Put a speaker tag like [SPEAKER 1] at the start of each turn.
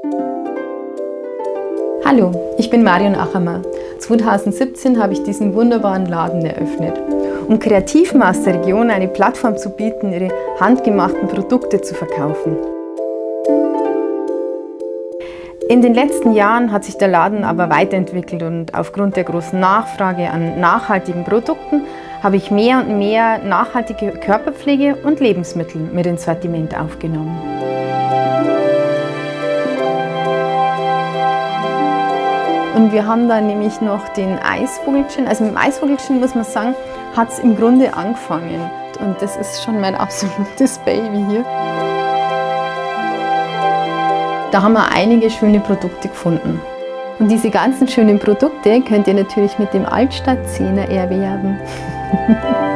[SPEAKER 1] Hallo, ich bin Marion Achamer. 2017 habe ich diesen wunderbaren Laden eröffnet, um Kreativen aus der Region eine Plattform zu bieten, ihre handgemachten Produkte zu verkaufen. In den letzten Jahren hat sich der Laden aber weiterentwickelt und aufgrund der großen Nachfrage an nachhaltigen Produkten habe ich mehr und mehr nachhaltige Körperpflege und Lebensmittel mit ins Sortiment aufgenommen. Und wir haben da nämlich noch den Eisvogelchen. Also mit dem Eisvogelchen, muss man sagen, hat es im Grunde angefangen. Und das ist schon mein absolutes Baby hier. Da haben wir einige schöne Produkte gefunden. Und diese ganzen schönen Produkte könnt ihr natürlich mit dem Altstadt-10er erwerben.